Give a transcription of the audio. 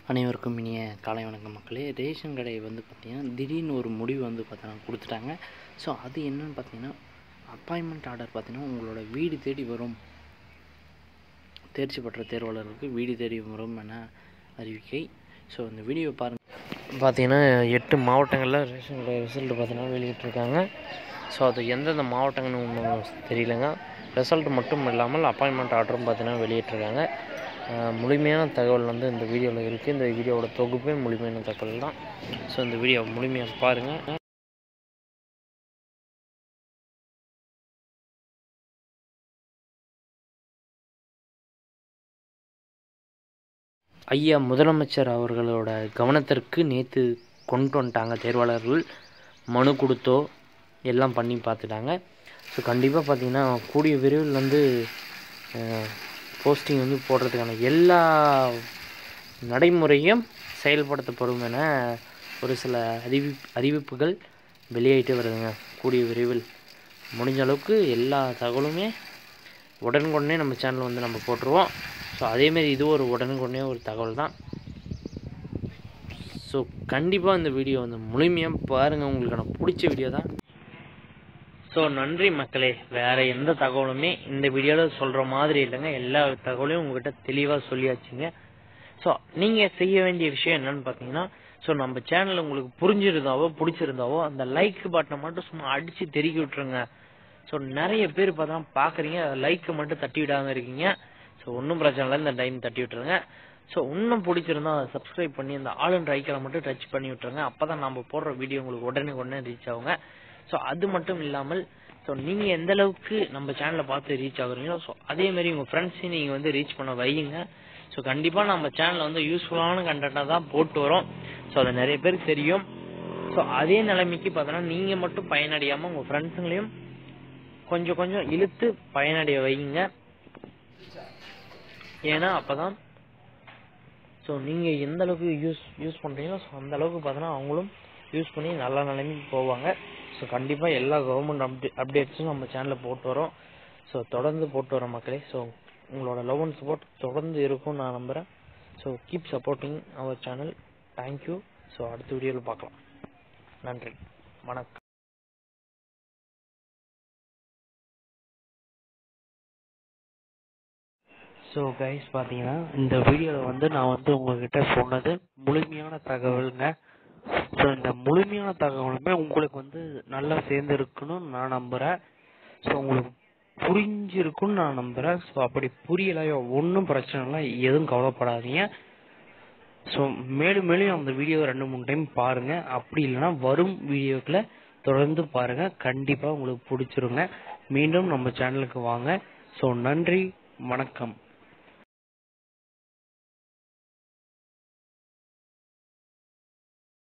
அனைவருக்கும் இனிய காலை வணக்கம் மக்களே. ரேஷன் கடை வந்து பார்த்திங்கன்னா திடீர்னு ஒரு முடிவு வந்து பார்த்தீங்கன்னா கொடுத்துட்டாங்க. ஸோ அது என்னென்னு பார்த்தீங்கன்னா அப்பாயின்மெண்ட் ஆர்டர் பார்த்திங்கன்னா உங்களோட வீடு தேடி வரும். தேர்ச்சி பெற்ற தேர்வாளர்களுக்கு வீடு தேடி வரும் என அறிவிக்கை. ஸோ இந்த வீடியோ பாருங்கள். பார்த்திங்கன்னா 8 மாவட்டங்களில் ரேஷன் கடை ரிசல்ட் பார்த்திங்கன்னா வெளியிட்டிருக்காங்க. ஸோ அது எந்தெந்த மாவட்டங்கள்னு ஒன்றும் தெரியலைங்க. ரிசல்ட் மட்டும் இல்லாமல் அப்பாயின்மெண்ட் ஆர்டரும் பார்த்திங்கன்னா வெளியிட்டிருக்காங்க. முழுமையான தகவல் வந்து இந்த வீடியோவில் இருக்குது. இந்த வீடியோவோட தொகுப்பே முழுமையான தகவல் தான். ஸோ இந்த வீடியோ முழுமையாக பாருங்கள். ஐயா முதலமைச்சர் அவர்களோட கவனத்திற்கு நேற்று கொண்டு வந்துட்டாங்க. தேர்வாளர்கள் மனு கொடுத்தோ எல்லாம் பண்ணி பார்த்துட்டாங்க. ஸோ கண்டிப்பாக பார்த்திங்கன்னா கூடிய விரைவில் வந்து போஸ்டிங் வந்து போடுறதுக்கான எல்லா நடைமுறையும் செயல்படுத்தப்படும் என ஒரு சில அறிவிப்புகள் வெளியிட்டு வருதுங்க. கூடிய விரைவில் முடிஞ்ச அளவுக்கு எல்லா தகவலுமே உடனுக்குடனே நம்ம சேனல் வந்து நம்ம போட்டுருவோம். ஸோ அதேமாரி இது ஒரு உடனுக்குடனே ஒரு தகவல் தான். ஸோ கண்டிப்பாக இந்த வீடியோ வந்து முழுமையாக பாருங்கள். உங்களுக்கு நான் பிடிச்ச வீடியோ தான். ஸோ நன்றி மக்களே. வேறு எந்த தகவலுமே இந்த வீடியோவில் சொல்கிற மாதிரி இல்லைங்க. எல்லா தகவலையும் உங்கள்கிட்ட தெளிவாக சொல்லியாச்சுங்க. ஸோ நீங்கள் செய்ய வேண்டிய விஷயம் என்னென்னு பார்த்தீங்கன்னா, ஸோ நம்ம சேனல் உங்களுக்கு பிடிச்சிருந்தாவோ அந்த லைக் பட்டனை மட்டும் சும்மா அடித்து தெருக்கி விட்டுருங்க. ஸோ நிறைய பேர் பார்க்குறீங்க, லைக்கை மட்டும் தட்டி விடாமல் இருக்கீங்க. ஸோ ஒன்றும் பிரச்சனை இல்லை, இந்த டைம் தட்டி விட்டுருங்க. ஸோ இன்னும் பிடிச்சிருந்தா அதை சப்ஸ்கிரைப் பண்ணி அந்த ஆல் ஐக்கனை மட்டும் டச் பண்ணி விட்டுருங்க. அப்போ தான் நம்ம போடுற வீடியோ உங்களுக்கு உடனே ரீச் ஆகுங்க. ஸோ அது மட்டும் இல்லாமல் ஸோ நீங்கள் எந்த அளவுக்கு நம்ம சேனலில் பார்த்து ரீச் ஆகுறீங்களோ ஸோ அதேமாரி உங்கள் ஃப்ரெண்ட்ஸையும் நீங்கள் வந்து ரீச் பண்ண வையுங்க. ஸோ கண்டிப்பாக நம்ம சேனலில் வந்து யூஸ்ஃபுல்லான கண்டென்ட்டாக தான் போட்டு வரோம். ஸோ அது நிறைய பேருக்கு தெரியும். ஸோ அதே நிலைமைக்கு பார்த்தோன்னா நீங்கள் மட்டும் பயனடையாமல் உங்கள் ஃப்ரெண்ட்ஸுங்களையும் கொஞ்சம் இழுத்து பயனடைய வைங்க. ஏன்னா அப்போ தான் ஸோ நீங்கள் எந்த அளவுக்கு யூஸ் பண்ணுறீங்களோ ஸோ அந்த அளவுக்கு பார்த்தோன்னா அவங்களும் யூஸ் பண்ணி நல்ல நிலைமைக்கு போவாங்க. ஸோ கண்டிப்பாக எல்லா கவர்மெண்ட் அப்டேட்ஸும் நம்ம சேனலில் போட்டு வரோம். ஸோ தொடர்ந்து போட்டு வரோம் மக்களே. ஸோ உங்களோட லவ் அண்ட் சப்போர்ட் தொடர்ந்து இருக்கும்னு நான் நம்புகிறேன். So keep supporting our channel. Thank you. So அடுத்த வீடியோவில் பார்க்கலாம். நன்றி, வணக்கம். ஸோ கைஸ் பார்த்தீங்கன்னா இந்த வீடியோவில் வந்து நான் வந்து உங்கள்கிட்ட சொன்னது முழுமையான தகவலுங்க. ஸோ இந்த முழுமையான தகவலுமே உங்களுக்கு வந்து நல்லா சேர்ந்துருக்குன்னு நான் நம்புகிறேன். ஸோ உங்களுக்கு புரிஞ்சிருக்குன்னு நான் நம்புகிறேன். ஸோ அப்படி புரியலையோ ஒன்றும் பிரச்சனை இல்லை, எதுவும் கவலைப்படாதீங்க. ஸோ மேலும் அந்த வீடியோ 2-3 டைம் பாருங்கள். அப்படி இல்லைன்னா வரும் வீடியோக்களை தொடர்ந்து பாருங்கள். கண்டிப்பாக உங்களுக்கு பிடிச்சிருங்க. மீண்டும் நம்ம சேனலுக்கு வாங்க. ஸோ நன்றி, வணக்கம்.